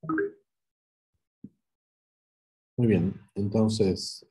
Muy bien, entonces,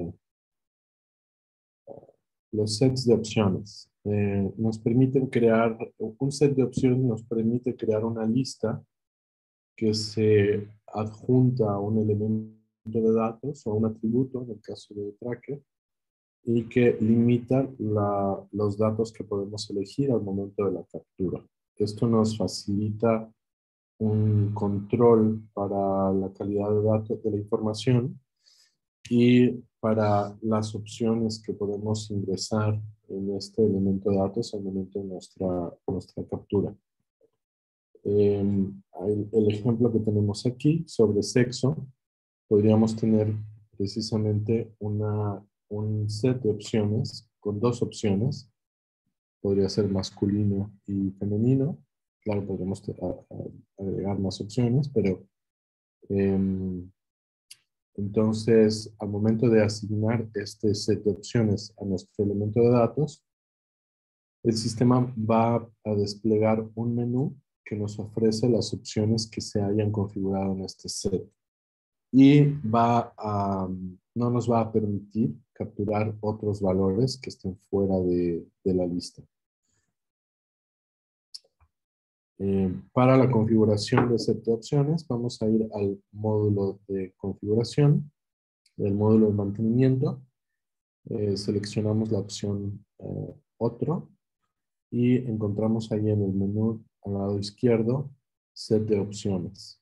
los sets de opciones. Nos permiten crear, un set de opciones nos permite crear una lista que se adjunta a un elemento de datos o un atributo, en el caso de tracker, y que limita los datos que podemos elegir al momento de la captura. Esto nos facilita un control para la calidad de datos de la información y para las opciones que podemos ingresar en este elemento de datos al momento de nuestra captura. El ejemplo que tenemos aquí sobre sexo, podríamos tener precisamente un set de opciones con dos opciones. Podría ser masculino y femenino. Claro, podríamos agregar más opciones, pero entonces, al momento de asignar este set de opciones a nuestro elemento de datos, el sistema va a desplegar un menú que nos ofrece las opciones que se hayan configurado en este set. Y no nos va a permitir capturar otros valores que estén fuera de la lista. Para la configuración de set de opciones, vamos a ir al módulo de configuración, del módulo de mantenimiento. Seleccionamos la opción otro y encontramos ahí en el menú al lado izquierdo set de opciones.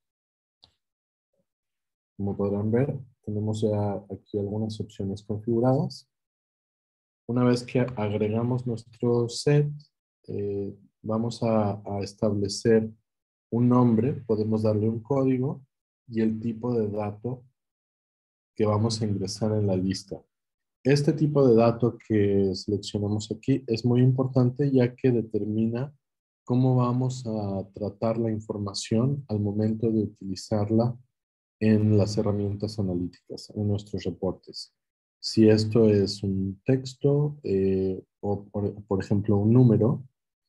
Como podrán ver, tenemos ya aquí algunas opciones configuradas. Una vez que agregamos nuestro set, vamos a establecer un nombre, podemos darle un código y el tipo de dato que vamos a ingresar en la lista. Este tipo de dato que seleccionamos aquí es muy importante ya que determina cómo vamos a tratar la información al momento de utilizarla en las herramientas analíticas, en nuestros reportes. Si esto es un texto o, por ejemplo, un número,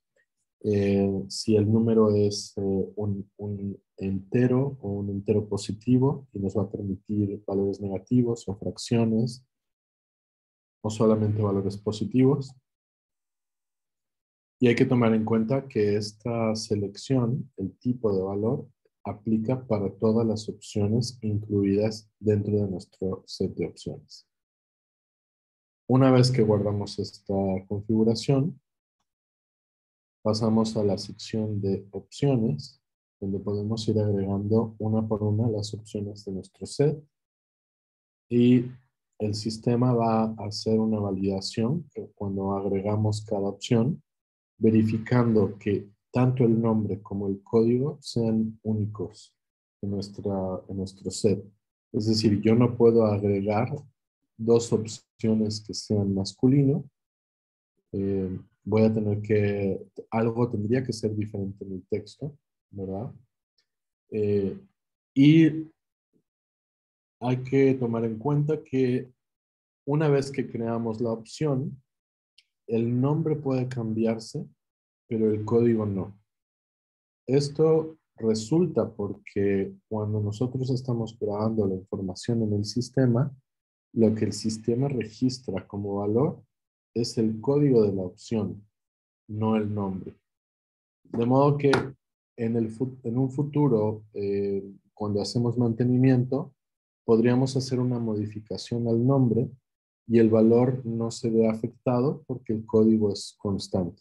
si el número es un entero o un entero positivo y nos va a permitir valores negativos o fracciones, o solamente valores positivos. Y hay que tomar en cuenta que esta selección, el tipo de valor, aplica para todas las opciones incluidas dentro de nuestro set de opciones. Una vez que guardamos esta configuración, pasamos a la sección de opciones, donde podemos ir agregando una por una las opciones de nuestro set. Y el sistema va a hacer una validación cuando agregamos cada opción, verificando que tanto el nombre como el código sean únicos en nuestro set. Es decir, yo no puedo agregar dos opciones que sean masculino. Voy a tener que, algo tendría que ser diferente en el texto, ¿verdad? Y hay que tomar en cuenta que una vez que creamos la opción, el nombre puede cambiarse, pero el código no. Esto resulta porque cuando nosotros estamos grabando la información en el sistema, lo que el sistema registra como valor es el código de la opción, no el nombre. De modo que en un futuro, cuando hacemos mantenimiento, podríamos hacer una modificación al nombre y el valor no se ve afectado porque el código es constante.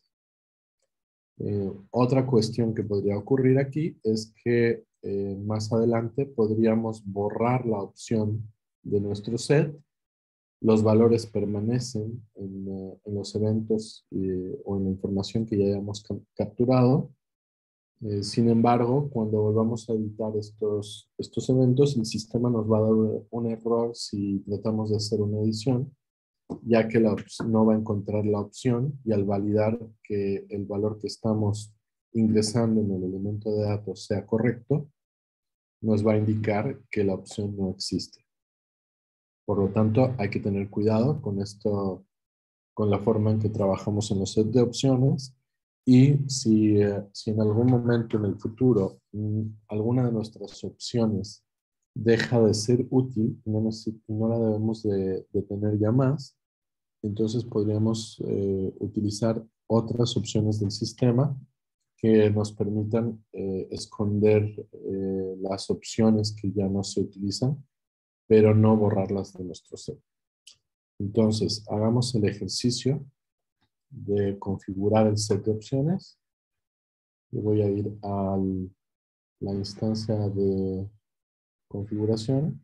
Otra cuestión que podría ocurrir aquí es que más adelante podríamos borrar la opción de nuestro set. Los valores permanecen en los eventos o en la información que ya hayamos capturado. Sin embargo, cuando volvamos a editar estos eventos, el sistema nos va a dar un error si tratamos de hacer una edición, ya que no va a encontrar la opción y al validar que el valor que estamos ingresando en el elemento de datos sea correcto, nos va a indicar que la opción no existe. Por lo tanto, hay que tener cuidado con esto, con la forma en que trabajamos en los sets de opciones Y si en algún momento en el futuro alguna de nuestras opciones deja de ser útil y no la debemos de tener ya más, entonces podríamos utilizar otras opciones del sistema que nos permitan esconder las opciones que ya no se utilizan, pero no borrarlas de nuestro set. Entonces, hagamos el ejercicio de configurar el set de opciones. Yo voy a ir a la instancia de configuración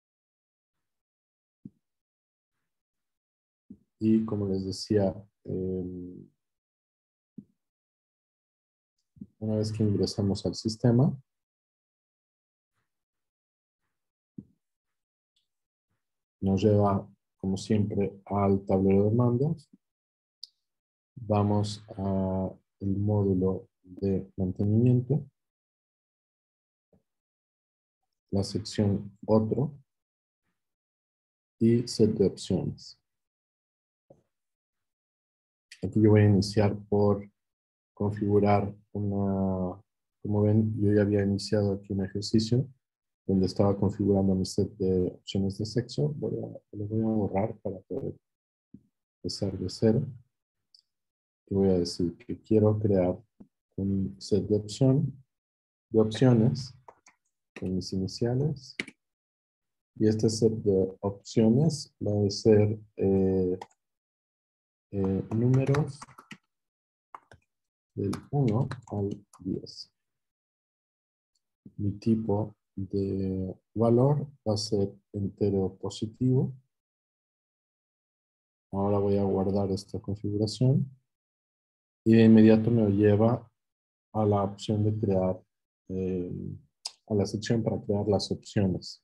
y, como les decía, una vez que ingresamos al sistema, nos lleva, como siempre, al tablero de mandos. Vamos al módulo de mantenimiento, la sección Otro y set de opciones. Aquí yo voy a iniciar por configurar como ven, yo ya había iniciado aquí un ejercicio donde estaba configurando mi set de opciones de sexo. Lo voy a borrar para poder empezar de cero. Y voy a decir que quiero crear un set de opciones con mis iniciales. Y este set de opciones va a ser números del 1 al 10. Mi tipo de valor va a ser entero positivo. Ahora voy a guardar esta configuración y de inmediato me lleva a la opción de crear, eh, a la sección para crear las opciones.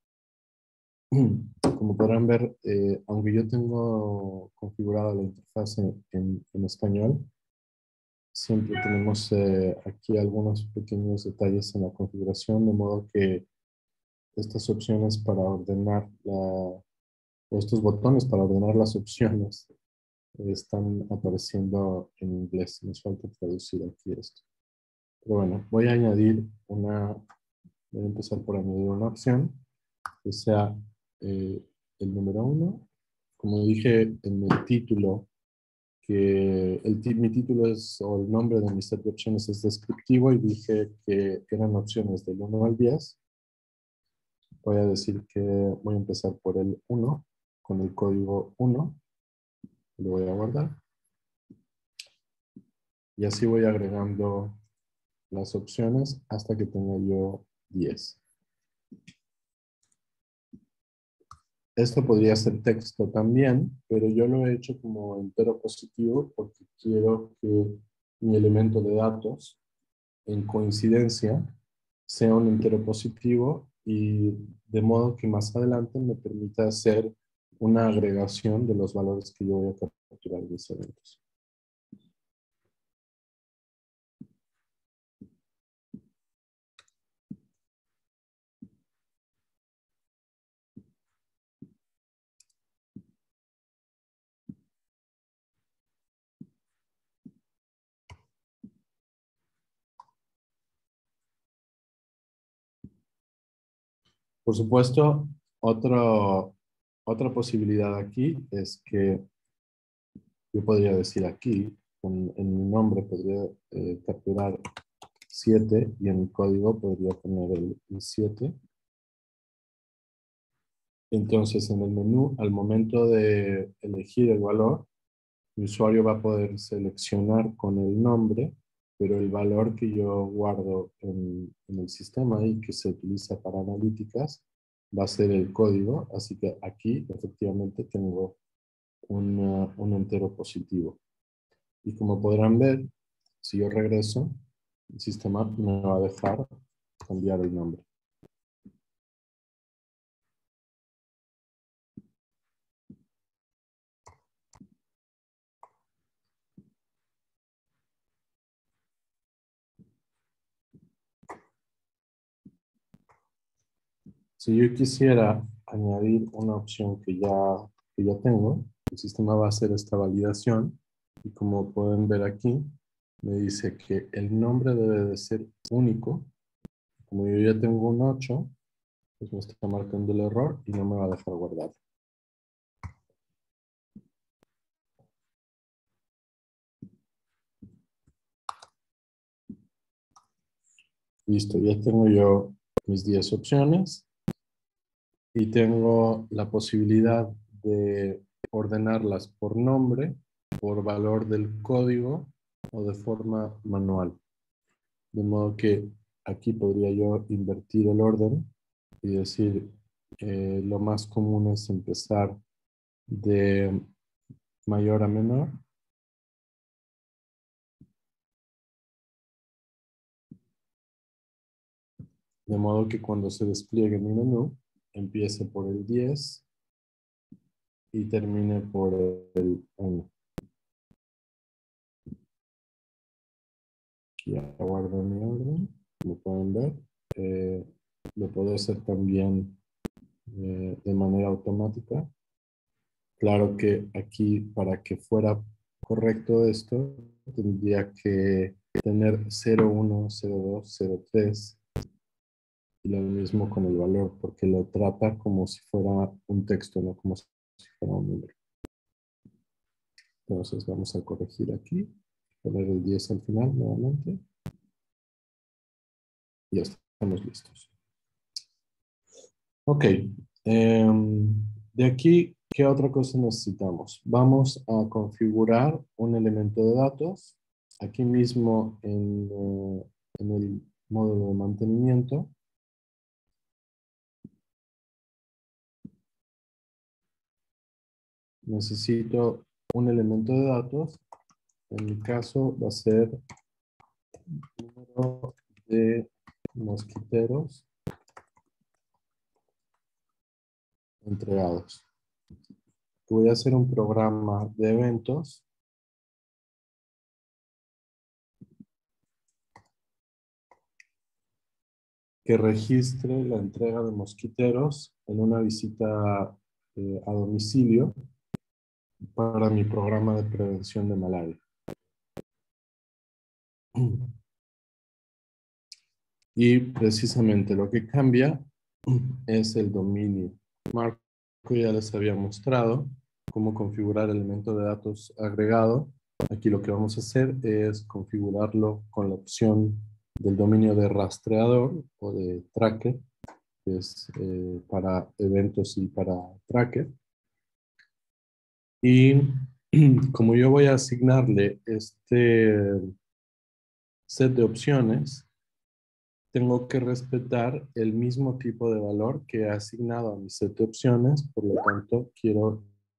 Como podrán ver, aunque yo tengo configurada la interfaz en español, siempre tenemos aquí algunos pequeños detalles en la configuración, de modo que estas opciones para ordenar o estos botones para ordenar las opciones están apareciendo en inglés. Nos falta traducir aquí esto. Pero bueno, voy a empezar por añadir una opción que sea el número 1. Como dije en el título, que mi título o el nombre de mi set de opciones es descriptivo y dije que eran opciones del 1 al 10. Voy a decir que voy a empezar por el 1, con el código 1. Lo voy a guardar. Y así voy agregando las opciones hasta que tenga yo 10. Esto podría ser texto también, pero yo lo he hecho como entero positivo porque quiero que mi elemento de datos, en coincidencia, sea un entero positivo y de modo que más adelante me permita hacer una agregación de los valores que yo voy a capturar de mis eventos. Por supuesto, otra posibilidad aquí es que yo podría decir aquí, en mi nombre podría capturar 7 y en mi código podría poner el 7. Entonces, en el menú, al momento de elegir el valor, mi usuario va a poder seleccionar con el nombre, pero el valor que yo guardo en el sistema y que se utiliza para analíticas va a ser el código. Así que aquí efectivamente tengo un entero positivo. Y como podrán ver, si yo regreso, el sistema me va a dejar cambiar el nombre. Si yo quisiera añadir una opción que ya tengo, el sistema va a hacer esta validación y como pueden ver aquí, me dice que el nombre debe de ser único. Como yo ya tengo un 8, pues me está marcando el error y no me va a dejar guardar. Listo, ya tengo yo mis 10 opciones y tengo la posibilidad de ordenarlas por nombre, por valor del código o de forma manual. De modo que aquí podría yo invertir el orden y decir, lo más común es empezar de mayor a menor. De modo que cuando se despliegue mi menú, empiece por el 10 y termine por el 1. Ya guardo mi orden, como pueden ver. Lo puedo hacer también de manera automática. Claro que aquí, para que fuera correcto esto, tendría que tener 01, 02, 03 y lo mismo con el valor, porque lo trata como si fuera un texto, no como si fuera un número. Entonces vamos a corregir aquí, poner el 10 al final nuevamente. Y ya estamos listos. Ok. De aquí, ¿qué otra cosa necesitamos? Vamos a configurar un elemento de datos. Aquí mismo en el módulo de mantenimiento. Necesito un elemento de datos. En mi caso va a ser número de mosquiteros entregados. Voy a hacer un programa de eventos que registre la entrega de mosquiteros en una visita a domicilio para mi programa de prevención de malaria. Y precisamente lo que cambia es el dominio. Marco ya les había mostrado cómo configurar el elemento de datos agregado. Aquí lo que vamos a hacer es configurarlo con la opción del dominio de rastreador o de tracker, que es para eventos y para tracker. Y como yo voy a asignarle este set de opciones, tengo que respetar el mismo tipo de valor que he asignado a mi set de opciones. Por lo tanto, quiero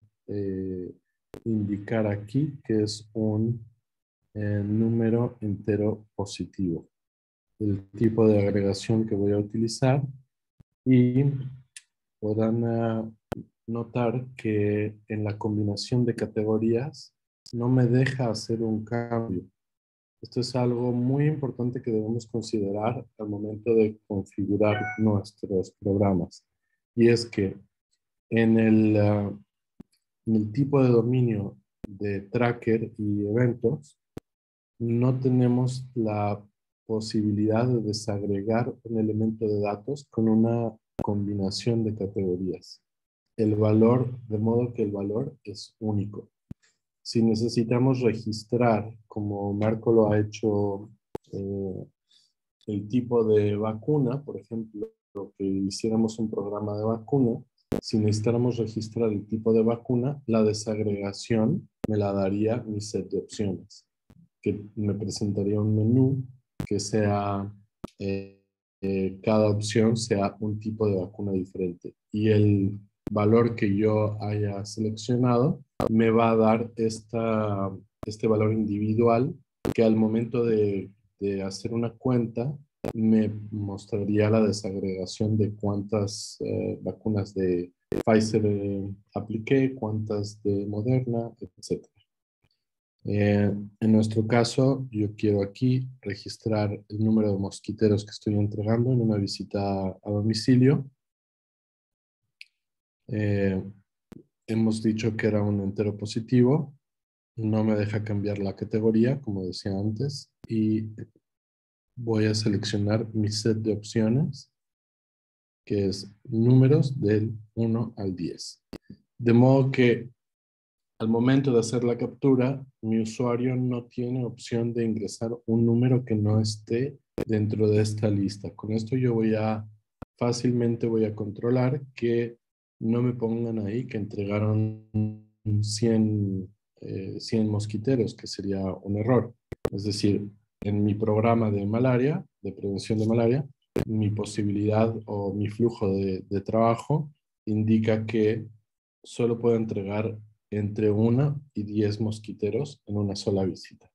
indicar aquí que es un número entero positivo. El tipo de agregación que voy a utilizar y podrán notar que en la combinación de categorías no me deja hacer un cambio. Esto es algo muy importante que debemos considerar al momento de configurar nuestros programas. Y es que en el tipo de dominio de tracker y eventos, no tenemos la posibilidad de desagregar un elemento de datos con una combinación de categorías. El valor, de modo que el valor es único. Si necesitamos registrar, como Marco lo ha hecho, el tipo de vacuna, por ejemplo, que hiciéramos un programa de vacuna, si necesitáramos registrar el tipo de vacuna, la desagregación me la daría mi set de opciones, que me presentaría un menú que sea, cada opción sea un tipo de vacuna diferente. Y el valor que yo haya seleccionado me va a dar este valor individual que al momento de hacer una cuenta me mostraría la desagregación de cuántas vacunas de Pfizer apliqué, cuántas de Moderna, etc. En nuestro caso, yo quiero aquí registrar el número de mosquiteros que estoy entregando en una visita a domicilio. Eh, Hemos dicho que era un entero positivo. no me deja cambiar la categoría, como decía antes, y voy a seleccionar mi set de opciones, que es números del 1 al 10. De modo que al momento de hacer la captura, mi usuario no tiene opción de ingresar un número que no esté dentro de esta lista. Con esto yo fácilmente voy a controlar que no me pongan ahí que entregaron 100 mosquiteros, que sería un error. Es decir, en mi programa de malaria, de prevención de malaria, mi posibilidad o mi flujo de trabajo indica que solo puedo entregar entre 1 y 10 mosquiteros en una sola visita.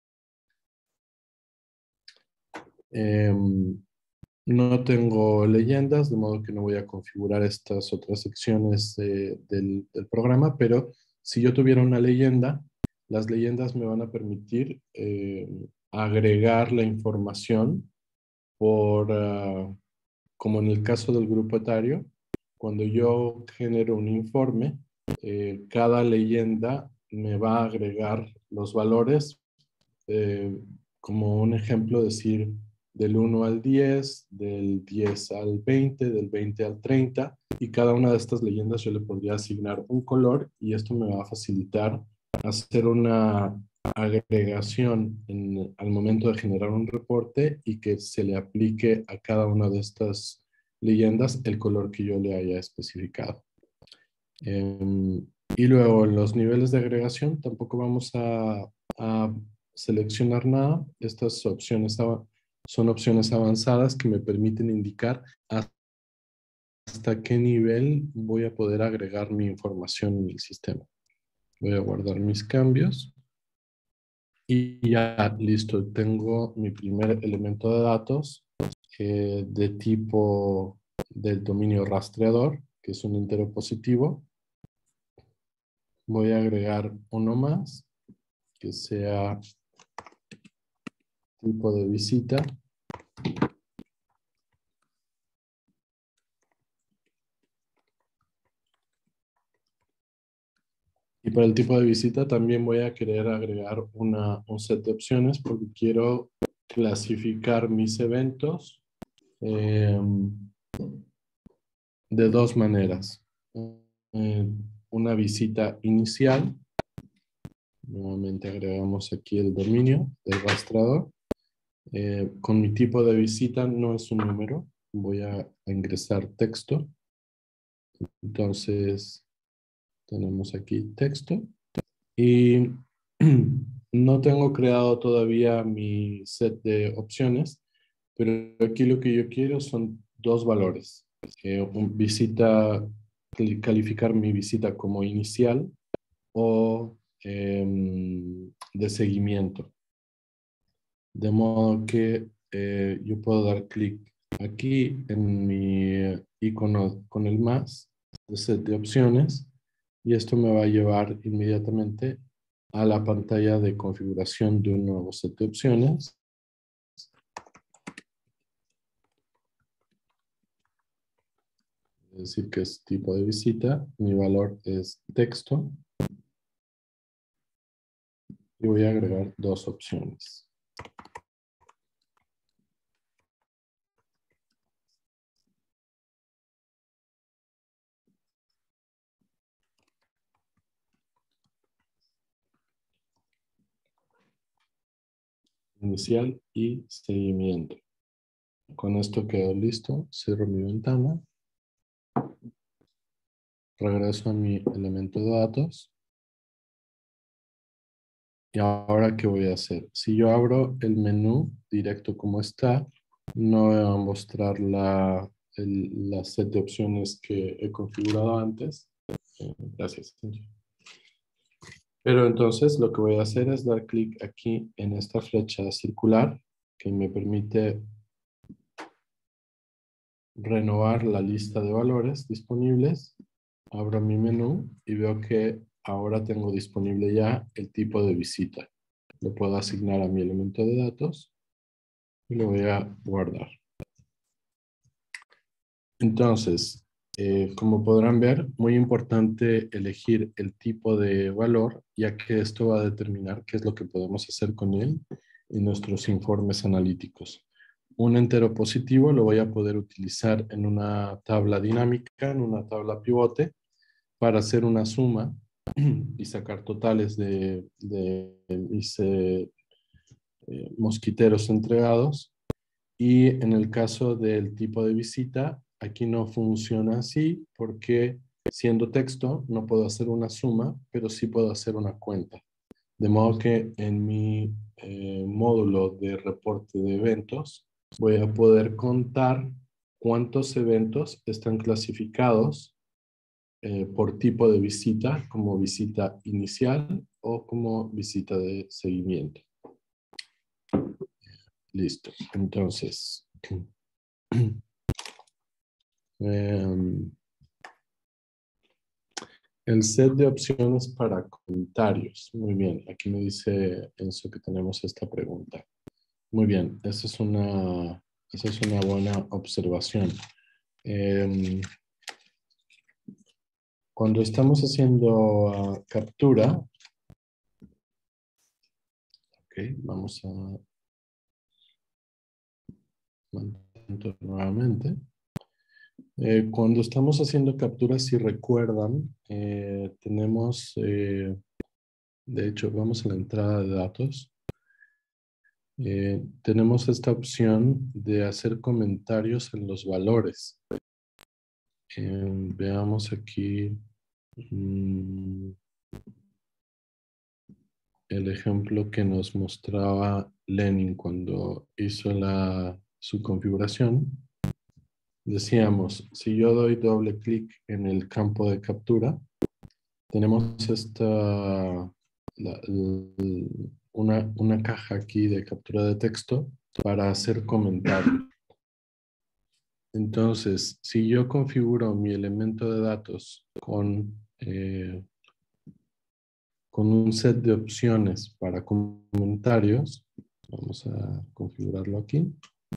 No tengo leyendas, de modo que no voy a configurar estas otras secciones del programa, pero si yo tuviera una leyenda, las leyendas me van a permitir agregar la información como en el caso del grupo etario, cuando yo genero un informe, cada leyenda me va a agregar los valores, eh, como un ejemplo, decir del 1 al 10, del 10 al 20, del 20 al 30, y cada una de estas leyendas yo le podría asignar un color y esto me va a facilitar hacer una agregación al momento de generar un reporte y que se le aplique a cada una de estas leyendas el color que yo le haya especificado. Y luego en los niveles de agregación tampoco vamos a seleccionar nada. Estas opciones son opciones avanzadas que me permiten indicar hasta qué nivel voy a poder agregar mi información en el sistema. Voy a guardar mis cambios. Y ya, listo, tengo mi primer elemento de datos de tipo del dominio rastreador, que es un entero positivo. Voy a agregar uno más, que sea tipo de visita. Y para el tipo de visita también voy a querer agregar un set de opciones porque quiero clasificar mis eventos eh, de dos maneras. Eh, una visita inicial. Nuevamente agregamos aquí el dominio del rastreador. Con mi tipo de visita no es un número. Voy a ingresar texto. Entonces tenemos aquí texto. Y no tengo creado todavía mi set de opciones, pero aquí lo que yo quiero son dos valores. Calificar mi visita como inicial o de seguimiento. De modo que yo puedo dar clic aquí en mi icono con el más de set de opciones y esto me va a llevar inmediatamente a la pantalla de configuración de un nuevo set de opciones. Es decir, que es tipo de visita, mi valor es texto y voy a agregar dos opciones. Inicial y seguimiento. Con esto quedo listo, cierro mi ventana, regreso a mi elemento de datos. ¿Y ahora qué voy a hacer? Si yo abro el menú directo como está, no me va a mostrar la set de opciones que he configurado antes. Gracias. Pero entonces lo que voy a hacer es dar clic aquí en esta flecha circular que me permite renovar la lista de valores disponibles. Abro mi menú y veo que ahora tengo disponible ya el tipo de visita. Lo puedo asignar a mi elemento de datos y lo voy a guardar. Entonces, Como podrán ver, muy importante elegir el tipo de valor, ya que esto va a determinar qué es lo que podemos hacer con él en nuestros informes analíticos. Un entero positivo lo voy a poder utilizar en una tabla dinámica, en una tabla pivote, para hacer una suma y sacar totales de mis mosquiteros entregados. Y en el caso del tipo de visita, aquí no funciona así porque siendo texto no puedo hacer una suma, pero sí puedo hacer una cuenta. De modo que en mi módulo de reporte de eventos voy a poder contar cuántos eventos están clasificados por tipo de visita, como visita inicial o como visita de seguimiento. Listo. Entonces, el set de opciones para comentarios. Muy bien, aquí me dice Enzo que tenemos esta pregunta. Muy bien, esa es una buena observación. Cuando estamos haciendo captura, ok, vamos a mantener nuevamente. Cuando estamos haciendo capturas, si recuerdan, tenemos, de hecho, vamos a la entrada de datos. Tenemos esta opción de hacer comentarios en los valores. Veamos aquí el ejemplo que nos mostraba Lenin cuando hizo su configuración. Decíamos, si yo doy doble clic en el campo de captura, tenemos una caja aquí de captura de texto para hacer comentarios. Entonces, si yo configuro mi elemento de datos con un set de opciones para comentarios, vamos a configurarlo aquí.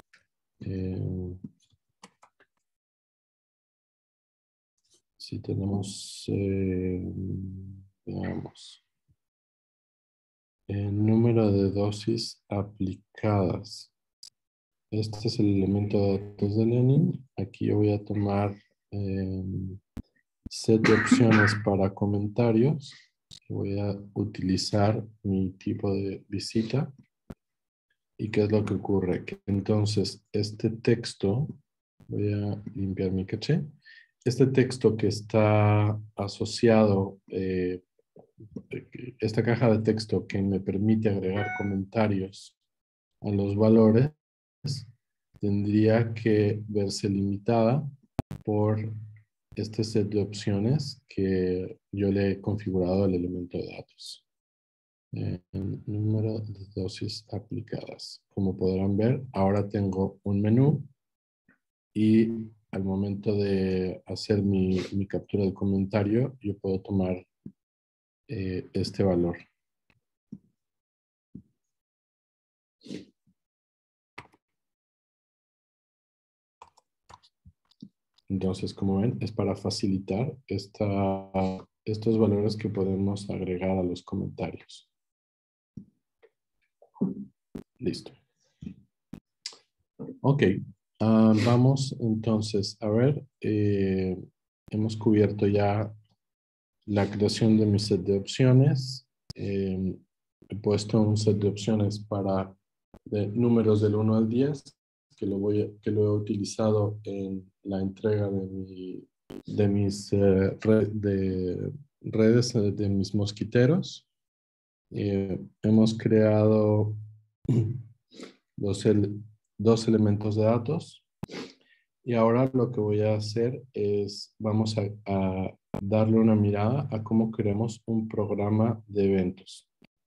Si tenemos, veamos, el número de dosis aplicadas. Este es el elemento de datos de Lenin. Aquí yo voy a tomar set de opciones para comentarios. Voy a utilizar mi tipo de visita. ¿Y qué es lo que ocurre? Que entonces este texto, voy a limpiar mi caché. Este texto que está asociado, esta caja de texto que me permite agregar comentarios a los valores, tendría que verse limitada por este set de opciones que yo le he configurado al elemento de datos. Número de dosis aplicadas. Como podrán ver, ahora tengo un menú y al momento de hacer mi captura del comentario, yo puedo tomar este valor. Entonces, como ven, es para facilitar estos valores que podemos agregar a los comentarios. Listo. Ok. Vamos entonces a ver. Hemos cubierto ya la creación de mi set de opciones. He puesto un set de opciones para números del 1 al 10, que lo he utilizado en la entrega de mis redes de mis mosquiteros. Hemos creado dos, dos elementos de datos. Y ahora lo que voy a hacer es, vamos a darle una mirada a cómo creamos un programa de eventos.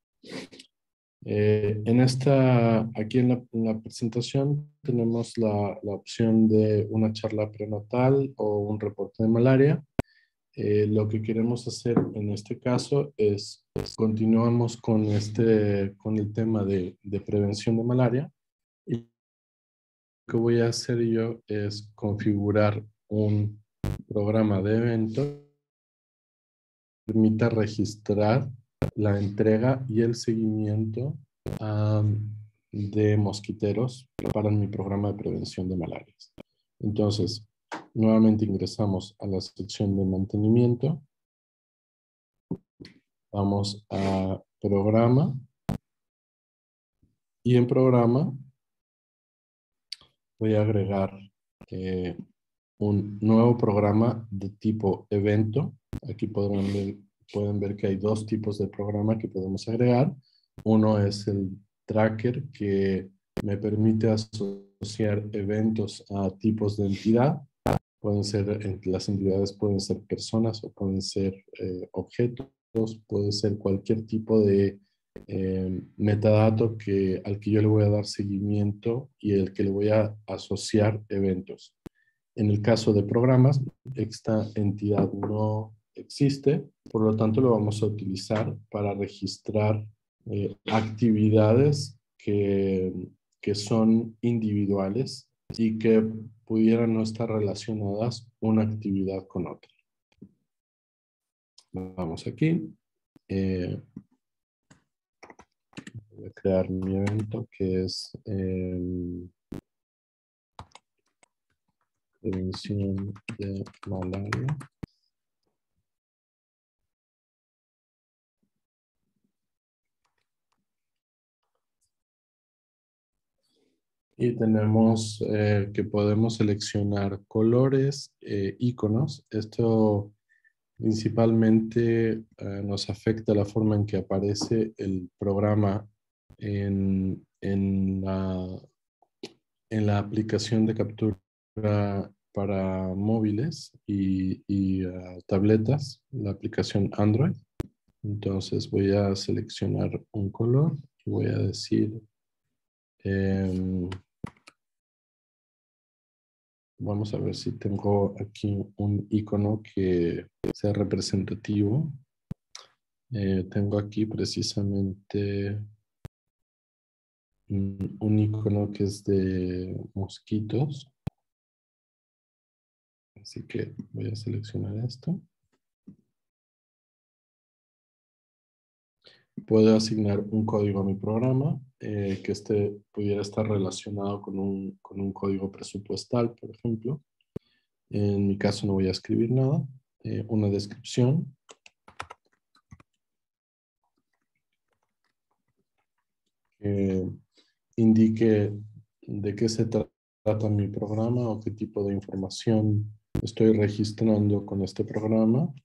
Aquí en la presentación tenemos la opción de una charla prenatal o un reporte de malaria. Lo que queremos hacer en este caso es, continuamos con el tema de prevención de malaria. Y lo que voy a hacer yo es configurar un programa de evento permita registrar la entrega y el seguimiento de mosquiteros para mi programa de prevención de malaria. Entonces, nuevamente ingresamos a la sección de mantenimiento. Vamos a programa. Y en programa voy a agregar un nuevo programa de tipo evento. Aquí pueden ver que hay dos tipos de programa que podemos agregar. Uno es el tracker, que me permite asociar eventos a tipos de entidad. Pueden ser, las entidades pueden ser personas o pueden ser objetos, puede ser cualquier tipo de metadato al que yo le voy a dar seguimiento y el que le voy a asociar eventos. En el caso de programas, esta entidad no existe, por lo tanto lo vamos a utilizar para registrar actividades que son individuales y que pudieran no estar relacionadas una actividad con otra. Vamos aquí. Voy a crear mi evento que es prevención de malaria. Y tenemos que podemos seleccionar colores, iconos. Esto principalmente nos afecta la forma en que aparece el programa en la aplicación de captura para móviles y tabletas, la aplicación Android. Entonces voy a seleccionar un color y voy a decir, vamos a ver si tengo aquí un icono que sea representativo. Tengo aquí precisamente un icono que es de mosquitos. Así que voy a seleccionar esto. Puedo asignar un código a mi programa que pudiera estar relacionado con un código presupuestal, por ejemplo. En mi caso no voy a escribir nada. Una descripción. Que indique de qué se trata mi programa o qué tipo de información estoy registrando con este programa.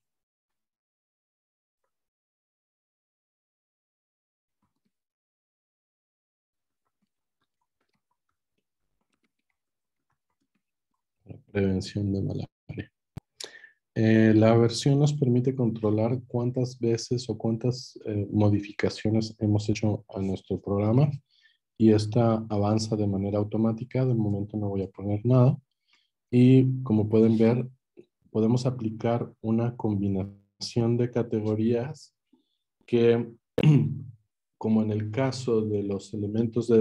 Prevención de malaria. La versión nos permite controlar cuántas veces o cuántas modificaciones hemos hecho a nuestro programa, y esta avanza de manera automática. De momento no voy a poner nada. Y como pueden ver, podemos aplicar una combinación de categorías que, como en el caso de los elementos de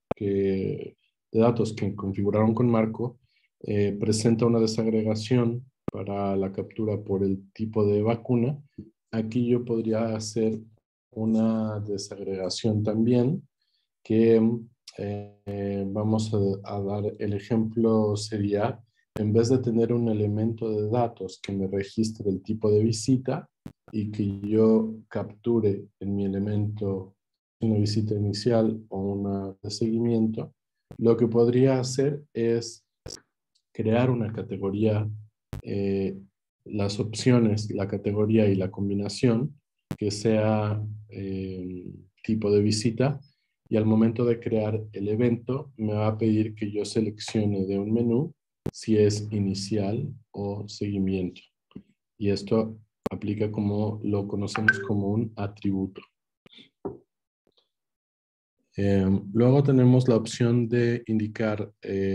datos que configuraron con Marco, presenta una desagregación para la captura por el tipo de vacuna. Aquí yo podría hacer una desagregación también que vamos a dar el ejemplo. Sería, en vez de tener un elemento de datos que me registre el tipo de visita y que yo capture en mi elemento una visita inicial o una de seguimiento, lo que podría hacer es crear una categoría, eh, las opciones, la categoría y la combinación que sea tipo de visita, y al momento de crear el evento me va a pedir que yo seleccione de un menú si es inicial o seguimiento. Y esto aplica como lo conocemos como un atributo. Luego tenemos la opción de indicar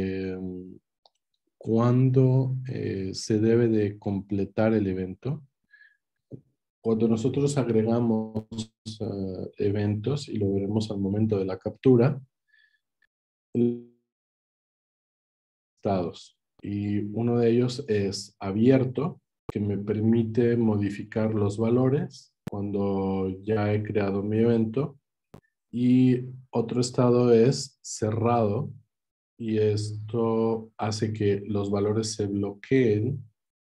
cuándo se debe de completar el evento. Cuando nosotros agregamos eventos, y lo veremos al momento de la captura, estados. Y uno de ellos es abierto, que me permite modificar los valores cuando ya he creado mi evento. Y otro estado es cerrado, y esto hace que los valores se bloqueen.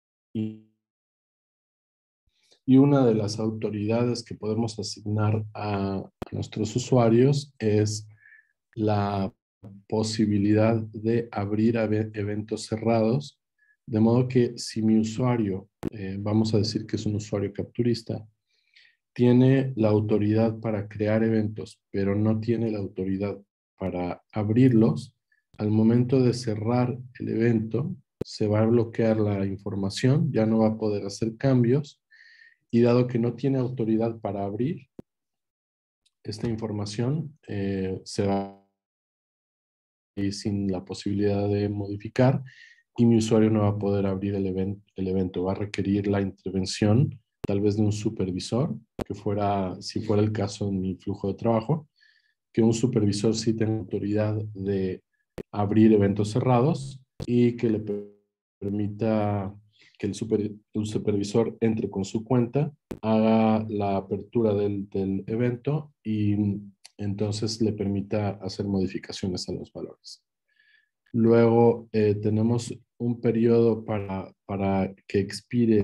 Y una de las autoridades que podemos asignar a nuestros usuarios es la posibilidad de abrir eventos cerrados, de modo que si mi usuario, vamos a decir que es un usuario capturista, tiene la autoridad para crear eventos, pero no tiene la autoridad para abrirlos, al momento de cerrar el evento, se va a bloquear la información, ya no va a poder hacer cambios, y dado que no tiene autoridad para abrir esta información, se va y sin la posibilidad de modificar, y mi usuario no va a poder abrir el evento. Va a requerir la intervención tal vez de un supervisor, que fuera, si fuera el caso en mi flujo de trabajo, que un supervisor sí tenga autoridad de abrir eventos cerrados y que le permita que el supervisor entre con su cuenta, haga la apertura del evento y entonces le permita hacer modificaciones a los valores. Luego tenemos un periodo para que expire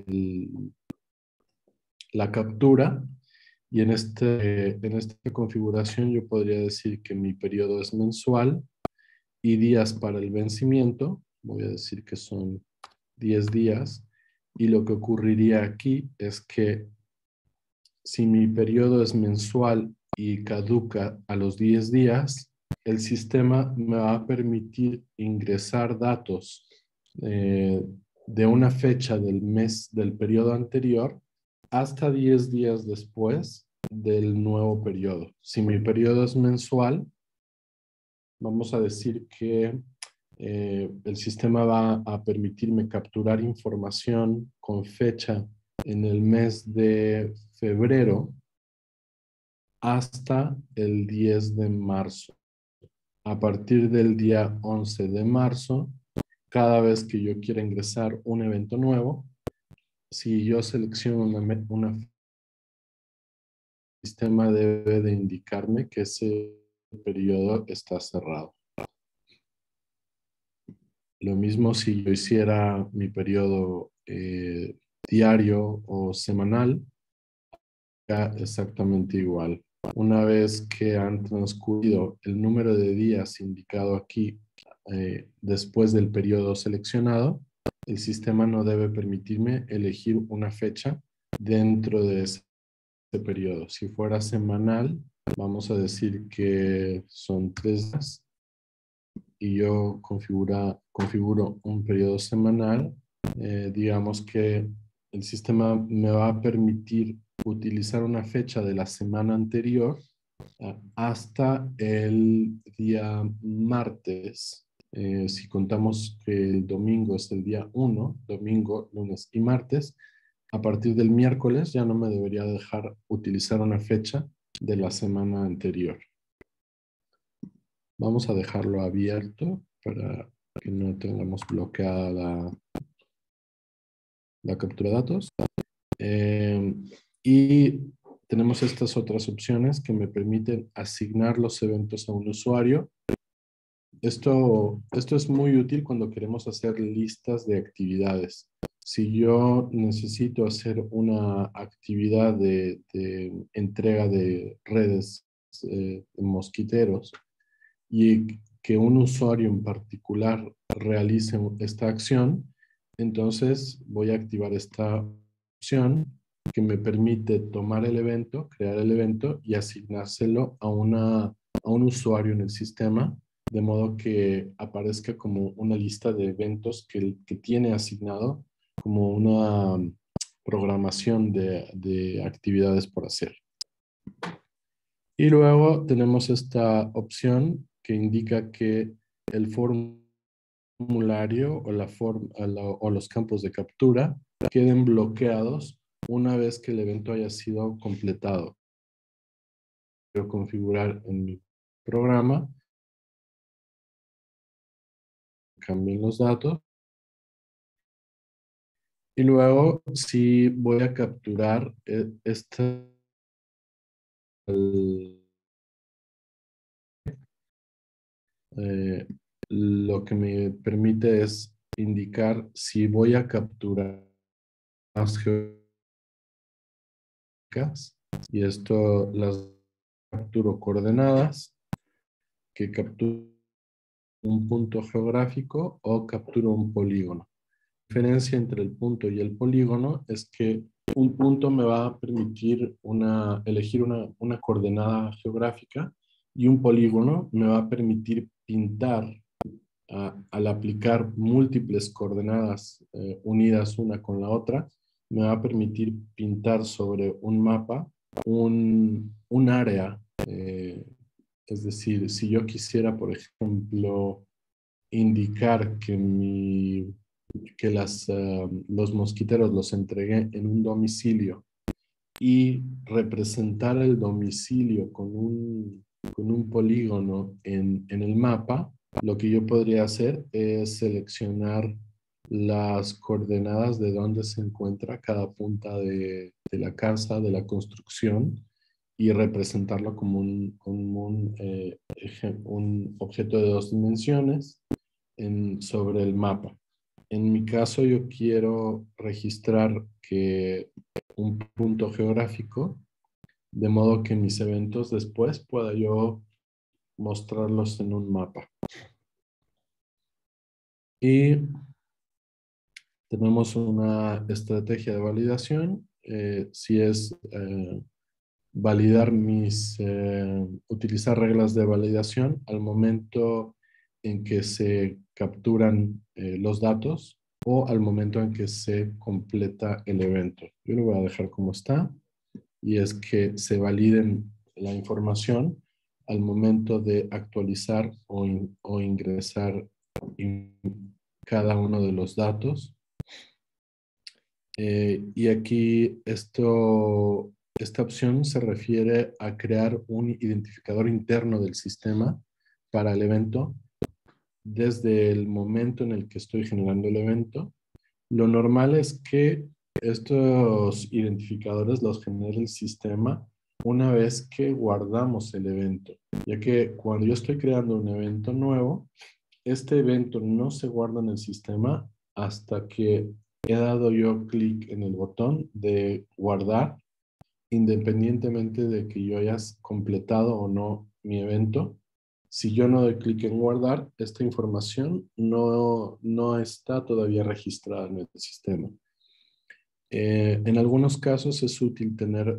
la captura, y en esta configuración yo podría decir que mi periodo es mensual y días para el vencimiento. Voy a decir que son 10 días, y lo que ocurriría aquí es que si mi periodo es mensual y caduca a los 10 días, el sistema me va a permitir ingresar datos eh, de una fecha del mes del periodo anterior hasta 10 días después del nuevo periodo. Si mi periodo es mensual, vamos a decir que el sistema va a permitirme capturar información con fecha en el mes de febrero hasta el 10 de marzo. A partir del día 11 de marzo, cada vez que yo quiera ingresar un evento nuevo, si yo selecciono una sistema debe de indicarme que ese periodo está cerrado. Lo mismo si yo hiciera mi periodo diario o semanal, exactamente igual. Una vez que han transcurrido el número de días indicado aquí después del periodo seleccionado, el sistema no debe permitirme elegir una fecha dentro de ese periodo. Si fuera semanal, vamos a decir que son 3 días y yo configuro un periodo semanal. Digamos que el sistema me va a permitir utilizar una fecha de la semana anterior hasta el día martes. Si contamos que el domingo es el día 1, domingo, lunes y martes, a partir del miércoles ya no me debería dejar utilizar una fecha de la semana anterior. Vamos a dejarlo abierto para que no tengamos bloqueada la captura de datos. Y tenemos estas otras opciones que me permiten asignar los eventos a un usuario. Esto es muy útil cuando queremos hacer listas de actividades. Si yo necesito hacer una actividad de entrega de redes de mosquiteros, y que un usuario en particular realice esta acción, entonces voy a activar esta opción que me permite tomar el evento, crear el evento y asignárselo a un usuario en el sistema, de modo que aparezca como una lista de eventos que tiene asignado como una programación de actividades por hacer. Y luego tenemos esta opción que indica que el formulario o los campos de captura queden bloqueados una vez que el evento haya sido completado. Quiero configurar en mi programa, cambien los datos Y luego si voy a capturar el- eh, lo que me permite es indicar si voy a capturar las geográficas, y esto las capturo coordenadas, que capturo un punto geográfico o capturo un polígono. La diferencia entre el punto y el polígono es que un punto me va a permitir elegir una coordenada geográfica, y un polígono me va a permitir pintar al aplicar múltiples coordenadas unidas una con la otra. Me va a permitir pintar sobre un mapa un área. Es decir, si yo quisiera, por ejemplo, indicar que los mosquiteros los entregué en un domicilio, y representar el domicilio con un polígono en el mapa, lo que yo podría hacer es seleccionar las coordenadas de dónde se encuentra cada punta de la casa, de la construcción, y representarlo como un objeto de dos dimensiones sobre el mapa. En mi caso, yo quiero registrar que un punto geográfico, de modo que mis eventos después pueda yo mostrarlos en un mapa. Y tenemos una estrategia de validación. Si es utilizar reglas de validación al momento en que se capturan los datos, o al momento en que se completa el evento. Yo lo voy a dejar como está, y es que se validen la información al momento de actualizar o ingresar cada uno de los datos. Y aquí esta opción se refiere a crear un identificador interno del sistema para el evento desde el momento en el que estoy generando el evento. Lo normal es que estos identificadores los genere el sistema una vez que guardamos el evento, ya que cuando yo estoy creando un evento nuevo, este evento no se guarda en el sistema hasta que he dado yo clic en el botón de guardar, independientemente de que yo haya completado o no mi evento. Si yo no doy clic en guardar, esta información no está todavía registrada en el sistema. En algunos casos es útil tener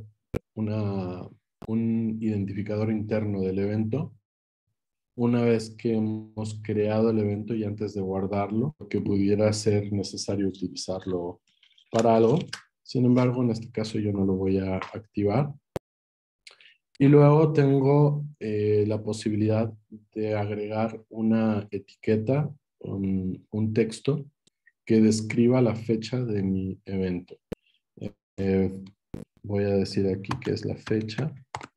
un identificador interno del evento una vez que hemos creado el evento y antes de guardarlo, que pudiera ser necesario utilizarlo para algo. Sin embargo, en este caso yo no lo voy a activar. Y luego tengo la posibilidad de agregar una etiqueta, un texto que describa la fecha de mi evento. Eh, Voy a decir aquí que es la fecha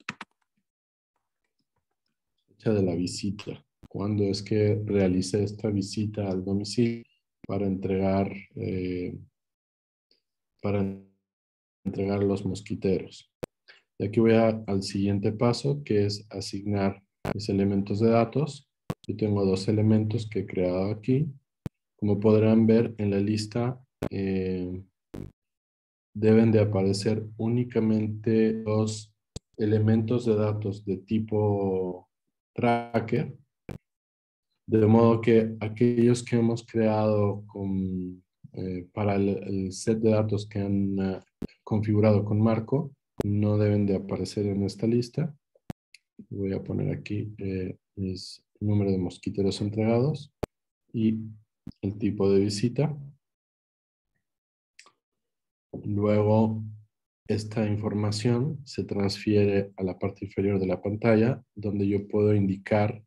de la visita. Cuando es que realicé esta visita al domicilio para entregar, para entregar los mosquiteros. Y aquí voy al siguiente paso, que es asignar mis elementos de datos. Yo tengo dos elementos que he creado aquí. Como podrán ver en la lista, deben de aparecer únicamente los elementos de datos de tipo tracker, de modo que aquellos que hemos creado para el set de datos que han configurado con Marco no deben de aparecer en esta lista. Voy a poner aquí mis número de mosquiteros entregados y el tipo de visita. Luego, esta información se transfiere a la parte inferior de la pantalla, donde yo puedo indicar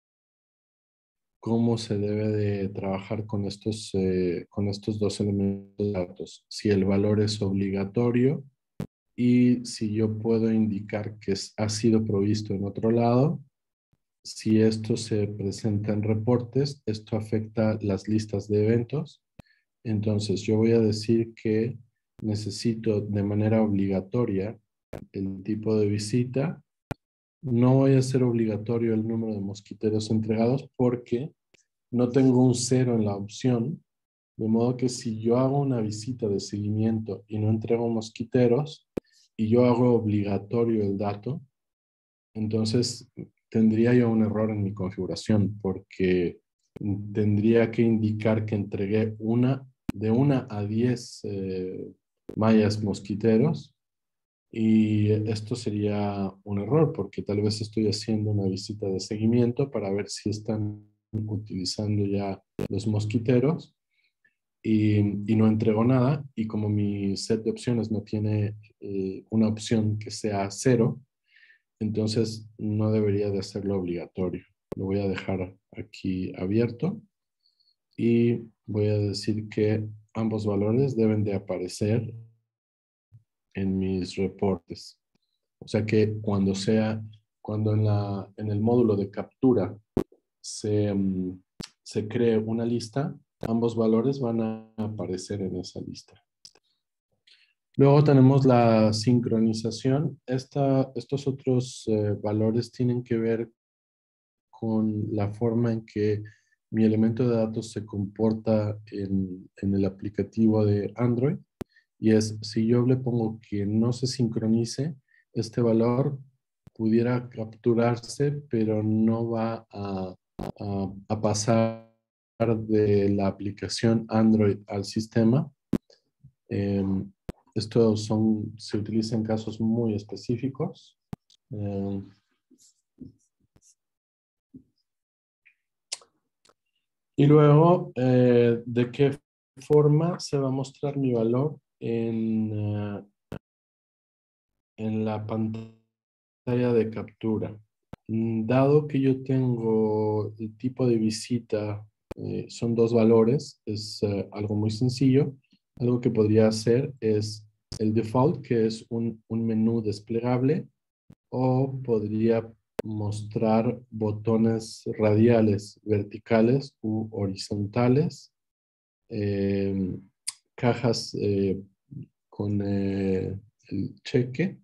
cómo se debe de trabajar con estos dos elementos de datos. Si el valor es obligatorio y si yo puedo indicar que ha sido provisto en otro lado. Si esto se presenta en reportes, esto afecta las listas de eventos. Entonces, yo voy a decir que necesito de manera obligatoria el tipo de visita. No voy a hacer obligatorio el número de mosquiteros entregados porque no tengo un cero en la opción, de modo que si yo hago una visita de seguimiento y no entrego mosquiteros y yo hago obligatorio el dato, entonces tendría yo un error en mi configuración porque tendría que indicar que entregué de 1 a 10 mallas mosquiteros y esto sería un error porque tal vez estoy haciendo una visita de seguimiento para ver si están utilizando ya los mosquiteros y no entrego nada. Y como mi set de opciones no tiene una opción que sea cero, entonces no debería de hacerlo obligatorio. Lo voy a dejar aquí abierto y voy a decir que ambos valores deben de aparecer en mis reportes. O sea que cuando en el módulo de captura se cree una lista, ambos valores van a aparecer en esa lista. Luego tenemos la sincronización. Estos otros valores tienen que ver con la forma en que mi elemento de datos se comporta en el aplicativo de Android. Y es, si yo le pongo que no se sincronice, este valor pudiera capturarse, pero no va a pasar de la aplicación Android al sistema. Em, se utiliza en casos muy específicos. Y luego, ¿de qué forma se va a mostrar mi valor en la pantalla de captura? Dado que yo tengo el tipo de visita, son dos valores, es algo muy sencillo. Algo que podría hacer es el default, que es un menú desplegable, o podría mostrar botones radiales, verticales u horizontales, eh, cajas con el cheque.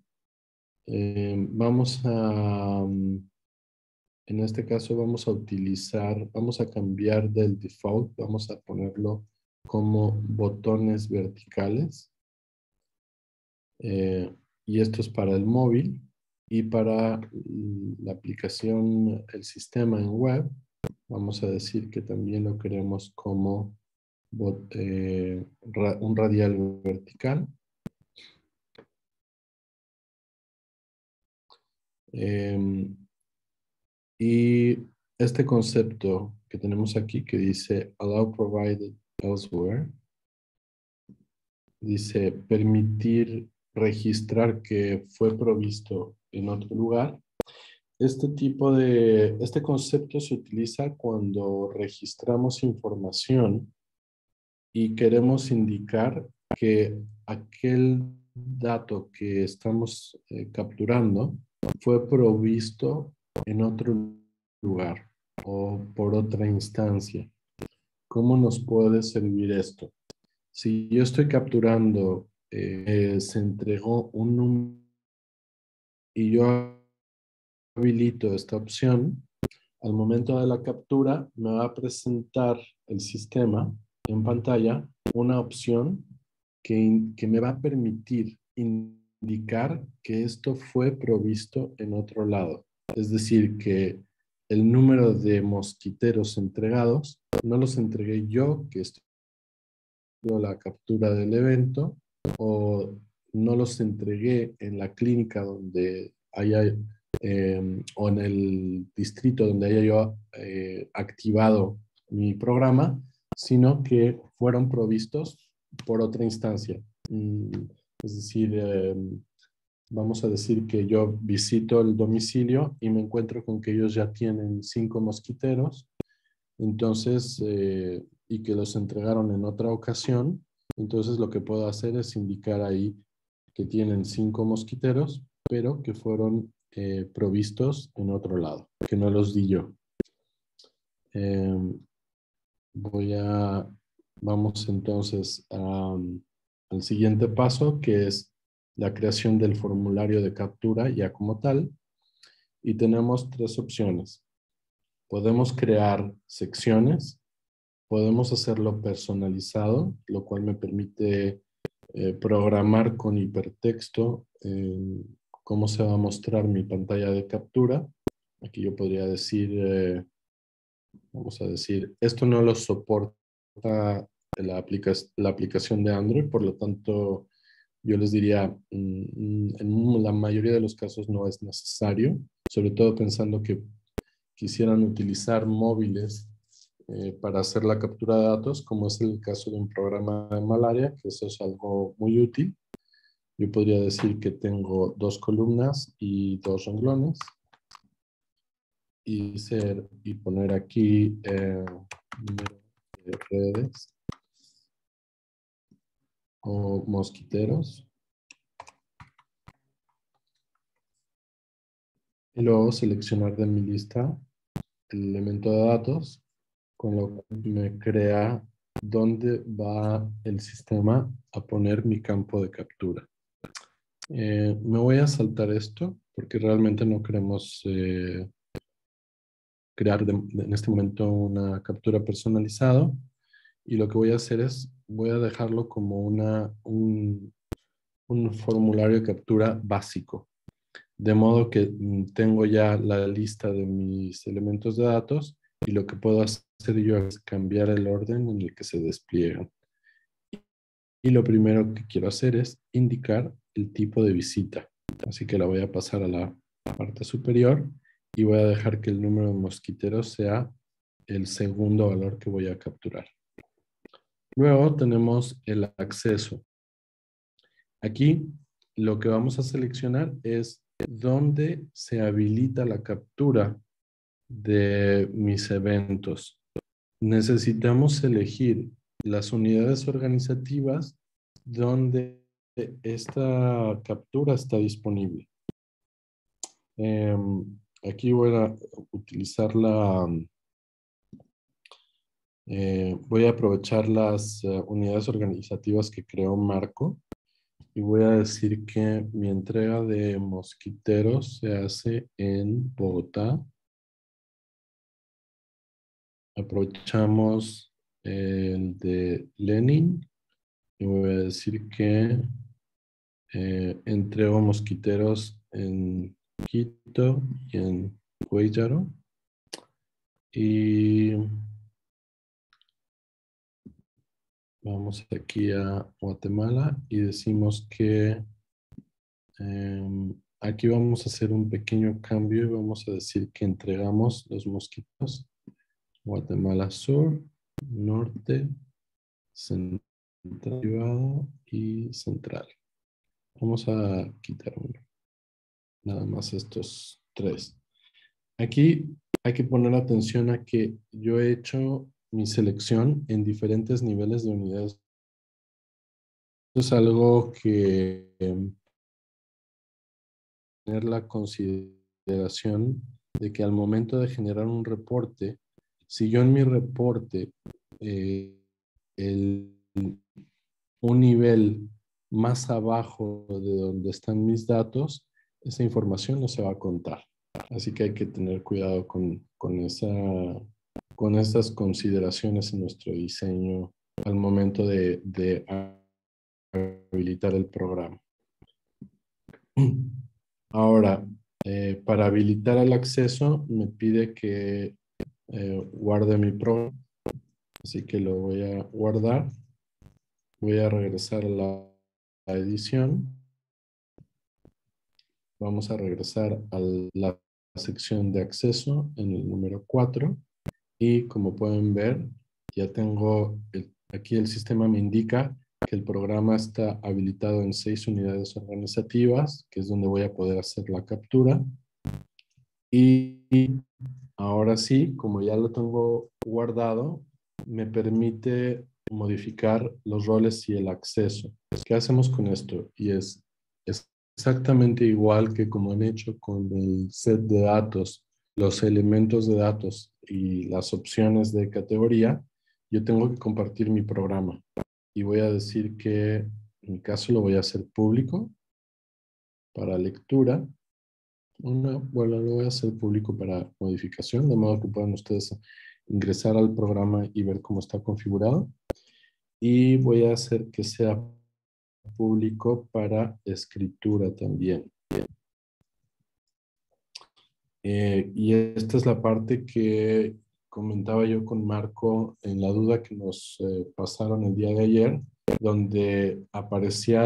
En este caso vamos a cambiar del default, vamos a ponerlo como botones verticales. Y esto es para el móvil y para la aplicación, el sistema en web. Vamos a decir que también lo queremos como un radial vertical. Em, y este concepto que tenemos aquí que dice allow provided elsewhere, dice permitir registrar que fue provisto en otro lugar. Este concepto se utiliza cuando registramos información y queremos indicar que aquel dato que estamos capturando fue provisto en otro lugar o por otra instancia. ¿Cómo nos puede servir esto? Si yo estoy capturando, se entregó un número y yo habilito esta opción, al momento de la captura me va a presentar el sistema en pantalla una opción que me va a permitir indicar que esto fue provisto en otro lado. Es decir, que el número de mosquiteros entregados no los entregué yo, que estoy haciendo la captura del evento, o no los entregué en la clínica donde haya o en el distrito donde haya yo activado mi programa, sino que fueron provistos por otra instancia. Es decir, vamos a decir que yo visito el domicilio y me encuentro con que ellos ya tienen 5 mosquiteros, entonces, y que los entregaron en otra ocasión, entonces lo que puedo hacer es indicar ahí que tienen 5 mosquiteros, pero que fueron provistos en otro lado, que no los di yo. Voy a Vamos entonces al siguiente paso, que es la creación del formulario de captura ya como tal. Y tenemos tres opciones. Podemos crear secciones, podemos hacerlo personalizado, lo cual me permite programar con hipertexto cómo se va a mostrar mi pantalla de captura. Aquí yo podría decir, vamos a decir, esto no lo soporta la aplicación de Android, por lo tanto, yo les diría, en la mayoría de los casos no es necesario, sobre todo pensando que quisieran utilizar móviles para hacer la captura de datos, como es el caso de un programa de malaria, que eso es algo muy útil. Yo podría decir que tengo dos columnas y dos renglones y poner aquí número de redes o mosquiteros. Y luego seleccionar de mi lista el elemento de datos, con lo cual me crea dónde va el sistema a poner mi campo de captura. Me voy a saltar esto porque realmente no queremos crear en este momento una captura personalizada. Y lo que voy a hacer es, voy a dejarlo como un formulario de captura básico. De modo que tengo ya la lista de mis elementos de datos y lo que puedo hacer yo es cambiar el orden en el que se despliegan. Y lo primero que quiero hacer es indicar el tipo de visita. Así que la voy a pasar a la parte superior y voy a dejar que el número de mosquiteros sea el segundo valor que voy a capturar. Luego tenemos el acceso. Aquí lo que vamos a seleccionar es dónde se habilita la captura de mis eventos. Necesitamos elegir las unidades organizativas donde esta captura está disponible. Aquí voy a utilizar voy a aprovechar las unidades organizativas que creó Marco y voy a decir que mi entrega de mosquiteros se hace en Bogotá. Aprovechamos el de Lenin y voy a decir que entrego mosquiteros en Quito y en Cuéllar. Y vamos aquí a Guatemala y decimos que aquí vamos a hacer un pequeño cambio y vamos a decir que entregamos los mosquitos Guatemala Sur, Norte, Central Privado y Central. Vamos a quitar uno. Nada más estos tres. Aquí hay que poner atención a que yo he hecho mi selección en diferentes niveles de unidades. Esto es algo que tener la consideración de que al momento de generar un reporte, si yo en mi reporte eh, el, un nivel más abajo de donde están mis datos, esa información no se va a contar. Así que hay que tener cuidado con estas consideraciones en nuestro diseño al momento de habilitar el programa. Ahora, para habilitar el acceso me pide que guarde mi programa, así que lo voy a guardar. Voy a regresar a la edición. Vamos a regresar a la sección de acceso en el número 4 y como pueden ver, ya tengo, aquí el sistema me indica que el programa está habilitado en 6 unidades organizativas, que es donde voy a poder hacer la captura. Y ahora sí, como ya lo tengo guardado, me permite modificar los roles y el acceso. ¿Qué hacemos con esto? Y es exactamente igual que como han hecho con el set de datos, los elementos de datos y las opciones de categoría. yo tengo que compartir mi programa. Y voy a decir que en mi caso lo voy a hacer público para lectura. Bueno, lo voy a hacer público para modificación, de modo que puedan ustedes ingresar al programa y ver cómo está configurado. Y voy a hacer que sea público para escritura también. Y esta es la parte que comentaba yo con Marco en la duda que nos pasaron el día de ayer, donde aparecía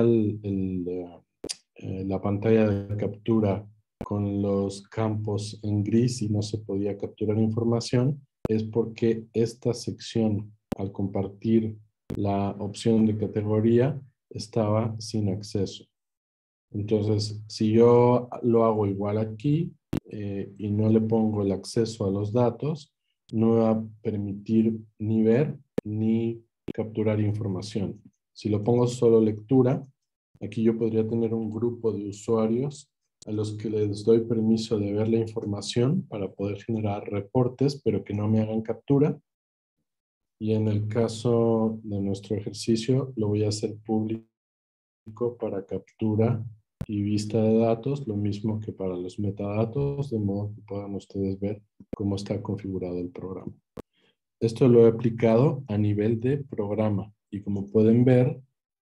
la pantalla de captura con los campos en gris y no se podía capturar información, es porque esta sección, al compartir la opción de categoría, estaba sin acceso. Entonces, si yo lo hago igual aquí y no le pongo el acceso a los datos, no me va a permitir ni ver ni capturar información. Si lo pongo solo lectura, aquí yo podría tener un grupo de usuarios a los que les doy permiso de ver la información para poder generar reportes, pero que no me hagan captura. Y en el caso de nuestro ejercicio, lo voy a hacer público para captura y vista de datos, lo mismo que para los metadatos, de modo que puedan ustedes ver cómo está configurado el programa. Esto lo he aplicado a nivel de programa y como pueden ver,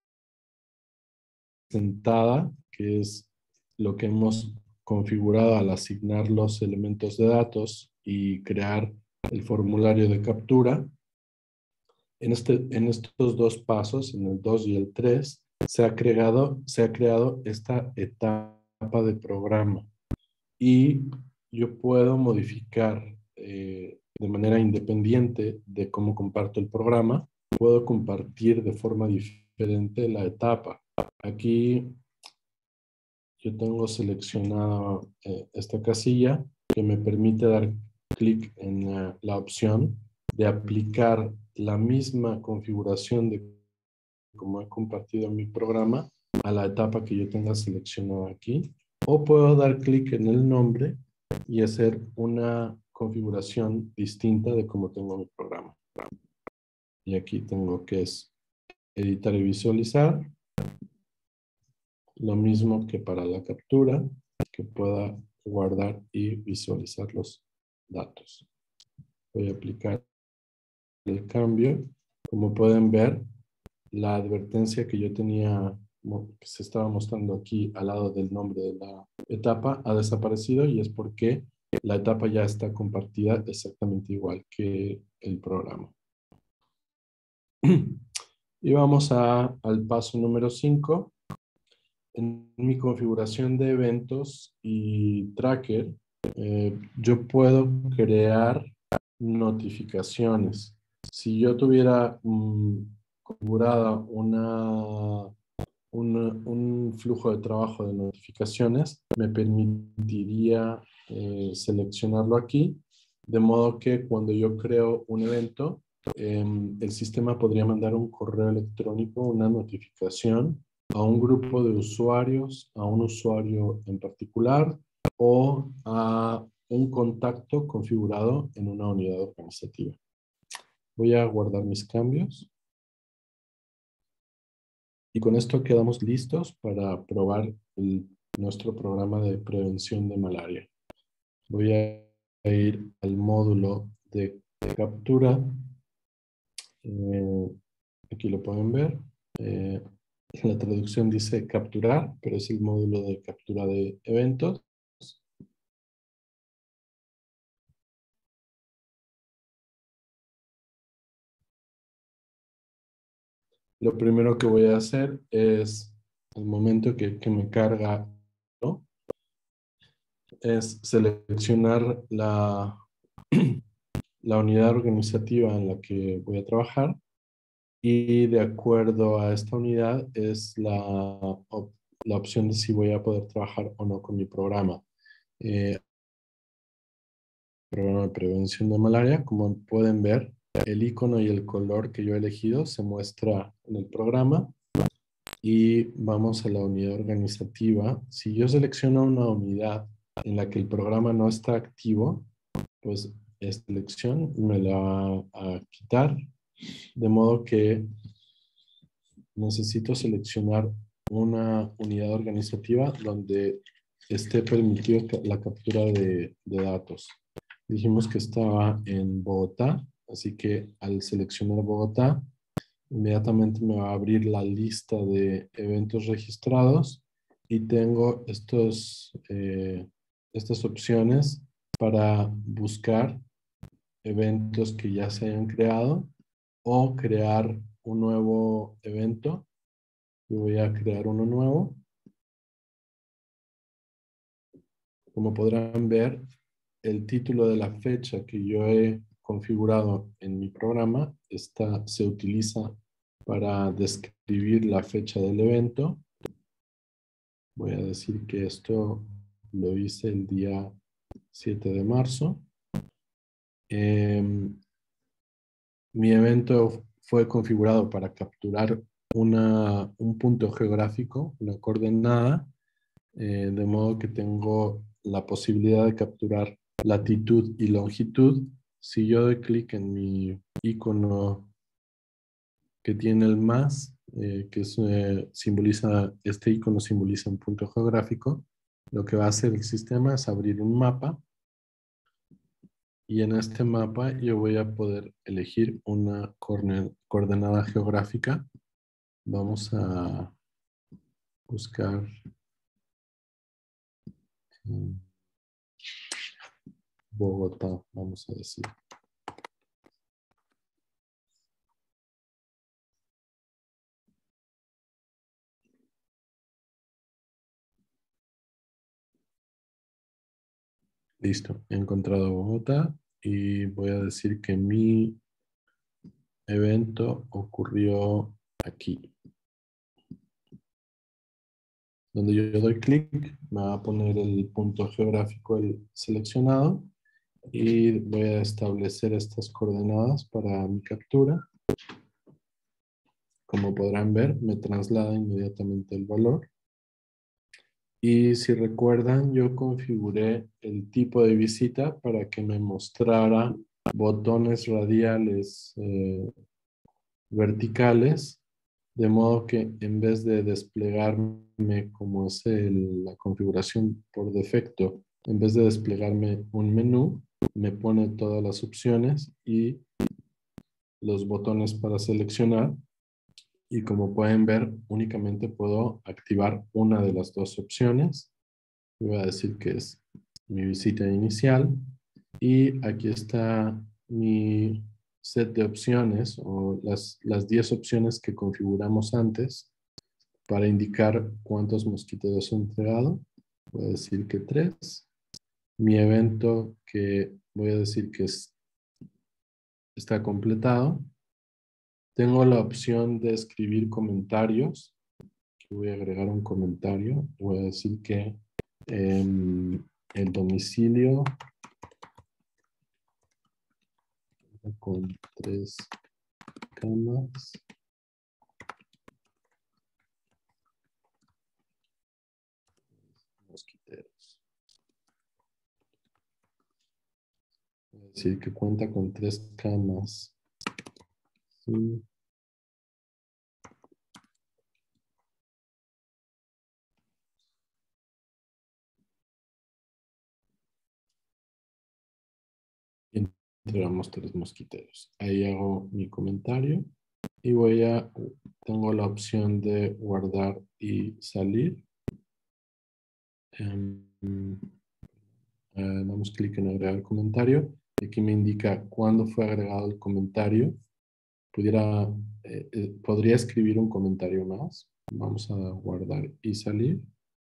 sentada, que es lo que hemos configurado al asignar los elementos de datos y crear el formulario de captura. En estos dos pasos, en el 2 y el 3, se ha creado esta etapa de programa y yo puedo modificar de manera independiente de cómo comparto el programa, puedo compartir de forma diferente la etapa. Aquí yo tengo seleccionada esta casilla que me permite dar clic en la opción de aplicar la misma configuración de como he compartido mi programa a la etapa que yo tenga seleccionada aquí. O puedo dar clic en el nombre y hacer una configuración distinta de cómo tengo mi programa. Y aquí tengo que es editar y visualizar. Lo mismo que para la captura, que pueda guardar y visualizar los datos. Voy a aplicar el cambio. Como pueden ver, la advertencia que yo tenía, que se estaba mostrando aquí al lado del nombre de la etapa, ha desaparecido y es porque la etapa ya está compartida exactamente igual que el programa. Y vamos al paso número 5. En mi configuración de eventos y tracker, yo puedo crear notificaciones. Si yo tuviera configurada un flujo de trabajo de notificaciones, me permitiría seleccionarlo aquí, de modo que cuando yo creo un evento, el sistema podría mandar un correo electrónico, una notificación a un grupo de usuarios, a un usuario en particular o a un contacto configurado en una unidad organizativa. Voy a guardar mis cambios. Y con esto quedamos listos para probar nuestro programa de prevención de malaria. Voy a ir al módulo de captura. Aquí lo pueden ver. La traducción dice capturar, pero es el módulo de captura de eventos. Lo primero que voy a hacer es, al momento que me carga, ¿no? Es seleccionar la unidad organizativa en la que voy a trabajar y de acuerdo a esta unidad es la opción de si voy a poder trabajar o no con mi programa. Programa de prevención de malaria, como pueden ver, el icono y el color que yo he elegido se muestra en el programa y vamos a la unidad organizativa. Si yo selecciono una unidad en la que el programa no está activo, pues esta elección me la va a quitar De modo que necesito seleccionar una unidad organizativa donde esté permitido la captura de datos. Dijimos que estaba en Bogotá, así que al seleccionar Bogotá, inmediatamente me va a abrir la lista de eventos registrados y tengo estas opciones para buscar eventos que ya se hayan creado o crear un nuevo evento. Yo voy a crear uno nuevo. Como podrán ver, el título de la fecha que yo he configurado en mi programa se utiliza para describir la fecha del evento. Voy a decir que esto lo hice el día 7 de marzo. Mi evento fue configurado para capturar un punto geográfico, una coordenada, de modo que tengo la posibilidad de capturar latitud y longitud. Si yo doy clic en mi icono que tiene el más, este icono simboliza un punto geográfico, lo que va a hacer el sistema es abrir un mapa y en este mapa yo voy a poder elegir una coordenada geográfica. Vamos a buscar Bogotá, vamos a decir. Listo, he encontrado Bogotá y voy a decir que mi evento ocurrió aquí. Donde yo doy clic, me va a poner el punto geográfico seleccionado y voy a establecer estas coordenadas para mi captura. Como podrán ver, me traslada inmediatamente el valor. Y si recuerdan, yo configuré el tipo de visita para que me mostrara botones radiales verticales, de modo que en vez de desplegarme como es la configuración por defecto, en vez de desplegarme un menú, me pone todas las opciones y los botones para seleccionar. Y como pueden ver, únicamente puedo activar una de las dos opciones. Voy a decir que es mi visita inicial. Y aquí está mi set de opciones o las 10 opciones que configuramos antes para indicar cuántos mosquiteros he entregado. Voy a decir que 3. Mi evento que voy a decir que está completado. Tengo la opción de escribir comentarios. Voy a agregar un comentario. Voy a decir que el domicilio con 3 camas. Mosquiteros. Voy a decir que cuenta con 3 camas. Sí. Entregamos 3 mosquiteros. Ahí hago mi comentario y tengo la opción de guardar y salir. Damos clic en agregar comentario. Aquí me indica cuándo fue agregado el comentario. Podría escribir un comentario más. Vamos a guardar y salir.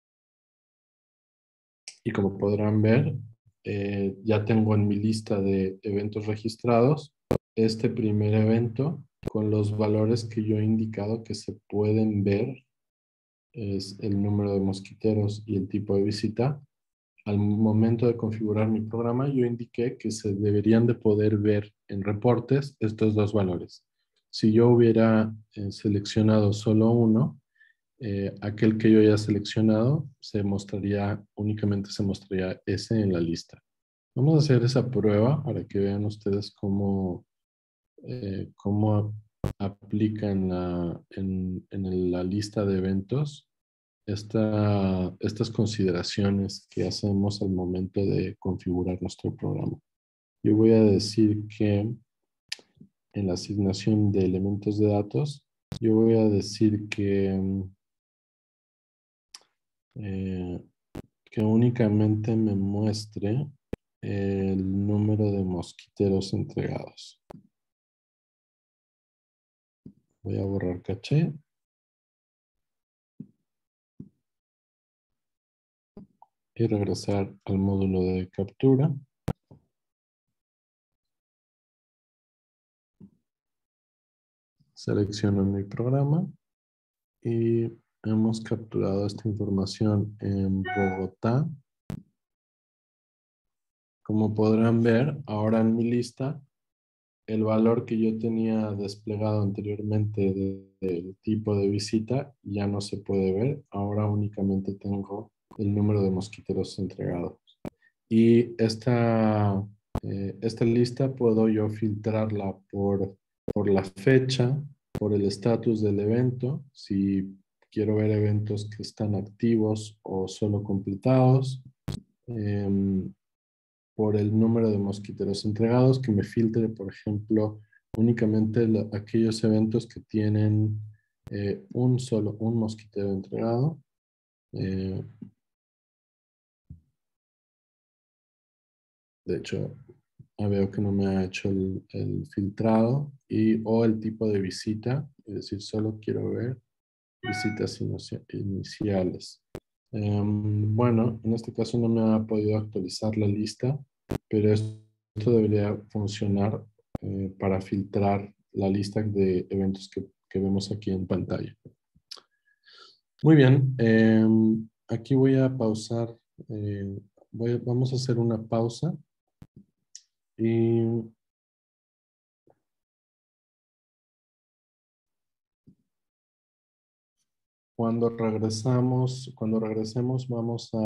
Y como podrán ver, ya tengo en mi lista de eventos registrados este primer evento con los valores que yo he indicado que se pueden ver. Es el número de mosquiteros y el tipo de visita. Al momento de configurar mi programa, yo indiqué que se deberían de poder ver en reportes estos dos valores. Si yo hubiera seleccionado solo uno, aquel que yo haya seleccionado únicamente se mostraría ese en la lista. Vamos a hacer esa prueba para que vean ustedes cómo aplica en la lista de eventos estas consideraciones que hacemos al momento de configurar nuestro programa. Yo voy a decir que en la asignación de elementos de datos, yo voy a decir que únicamente me muestre el número de mosquiteros entregados. Voy a borrar caché. Y regresar al módulo de captura. Selecciono mi programa y hemos capturado esta información en Bogotá. Como podrán ver, ahora en mi lista, el valor que yo tenía desplegado anteriormente del tipo de visita ya no se puede ver. Ahora únicamente tengo el número de mosquiteros entregados. Y esta lista puedo yo filtrarla por la fecha, por el estatus del evento, si quiero ver eventos que están activos o solo completados, por el número de mosquiteros entregados, que me filtre, por ejemplo, únicamente aquellos eventos que tienen un mosquitero entregado. De hecho, veo que no me ha hecho el filtrado o el tipo de visita, es decir, solo quiero ver visitas iniciales. Bueno, en este caso no me ha podido actualizar la lista, pero esto debería funcionar para filtrar la lista de eventos que vemos aquí en pantalla. Muy bien, aquí voy a pausar, vamos a hacer una pausa y cuando regresemos vamos a